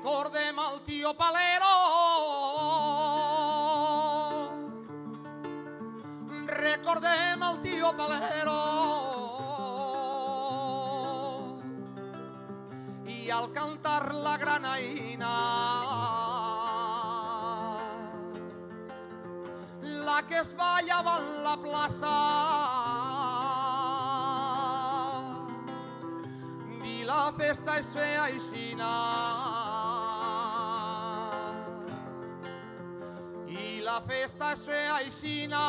Recordem el tio Palero, recordem el tio Palero, i al cantar la granaïna, la que es ballava en la plaça, i la festa es feia aixina, i la festa es feia aixina.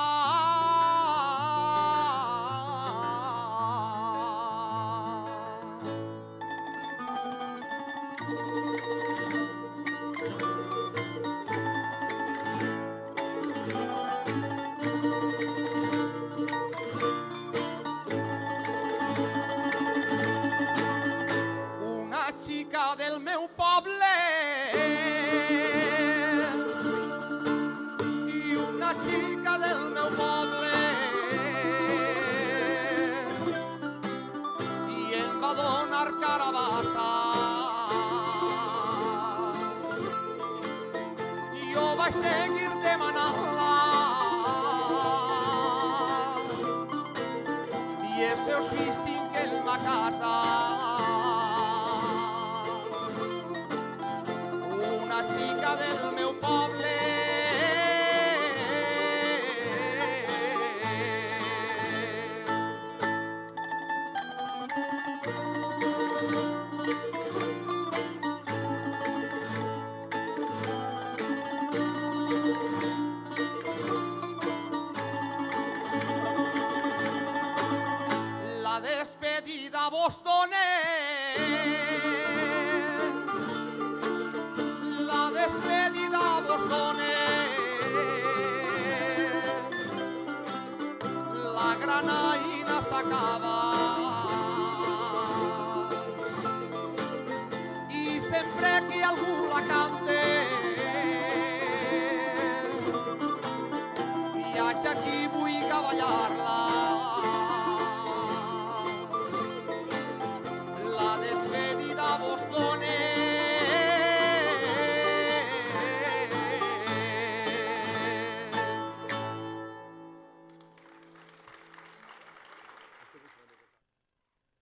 Del meu poble i una xica del meu poble i em va donar carabassa, i jo vaig seguir demanant-la i els seus fills tinc en ma casa. Del meu poble la despedida a Bostones, la despedida a Bostones, la granaïna s'acaba i sempre que algú la canta